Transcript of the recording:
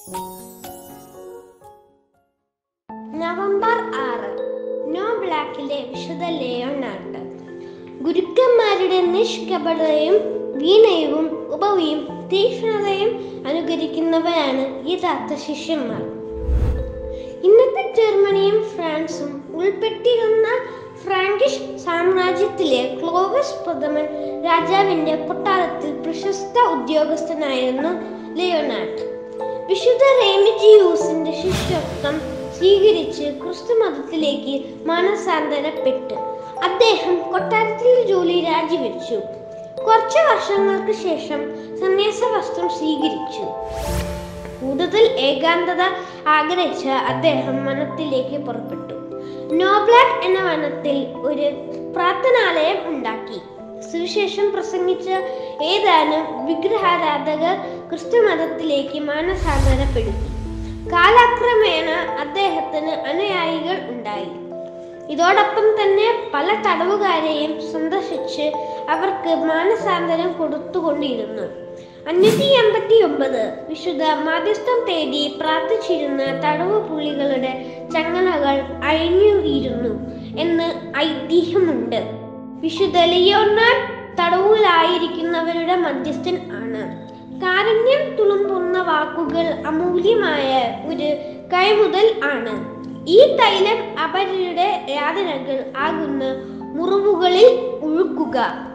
November 6 no ബ്ലാക്കിലെ വിശുദ്ധ Leonard. ഗുരുക്കന്മാരുടെ നിഷ്കപടതയും വീണയവും ഉപവിയും തീക്ഷ്ണതയും അനുകരിക്കുന്നവരാണ് യഥാർത്ഥ ശിഷ്യന്മാർ. ഇന്നത്തെ ജർമ്മനിയും ഫ്രാൻസും ഉൾപ്പെട്ടിരുന്ന ഫ്രാങ്കിഷ് സാമ്രാജ്യത്തിലെ ക്ലോവിസ് പ്രഥമൻ രാജാവിന്റെ കൊട്ടാരത്തിൽ പ്രശസ്ത ഉദ്യോഗസ്ഥനായിരുന്നു ലിയോണാർഡ്. വിശുദ്ധ റെമിജിയൂസിന്റെ ശിഷ്യത്വം സ്വീകരിച്ച് ക്രിസ്തു മതത്തിലേക്ക് മാനസാന്തരപ്പെട്ട് അദ്ദേഹം കൊട്ടാരത്തിലെ ജോലി രാജിവെച്ചു. കുറച്ചു വർഷങ്ങൾക്ക് ശേഷം സന്യാസവസ്ത്രം സ്വീകരിച്ചു. കൂടുതൽ ഏകാന്തത ആഗ്രഹിച്ച അദ്ദേഹം വനത്തിലേക്ക് പുറപ്പെട്ടു. നോബ്ലാക്ക് എന്ന വനത്തിൽ ഒരു പ്രാർത്ഥനാലയം ഉണ്ടാക്കി. സുവിശേഷം പ്രസംഗിച്ച ഏതാനും വിഗ്രഹാരാധകർ ക്രിസ്തുമതത്തിലേക്ക് മാനസാന്തരപ്പെടുത്തി. കാലക്രമേണ അദ്ദേഹത്തിന് അനുയായികൾ ഉണ്ടായി. ഇതോടൊപ്പം തന്നെ പല തടവുകാരെയും സന്ദർശിച്ച് അവർക്ക് മാനസാന്തരം കൊടുത്തുകൊണ്ടിരുന്നു. 589 വിശുദ്ധ മാധ്യസ്ഥം തേടി പ്രാർത്ഥിച്ചിരുന്ന തടവു പുള്ളികളുടെ ചങ്ങലകൾ അഴിഞ്ഞുയിരുന്നു എന്ന് ഐതിഹ്യമുണ്ട്. വിശുദ്ധ ലിയോണാർഡ് തടവിലായിരിക്കുന്നവരുടെ മധ്യസ്ഥൻ ആണ്. കാരുണ്യം തുളുമ്പുന്ന വാക്കുകൾ അമൂല്യമായ ഒരു കൈമുതൽ ആണ്. ഈ തൈലം അവരുടെ യാതനകൾ ആകുന്ന മുറിവുകളിൽ ഒഴുക്കുക.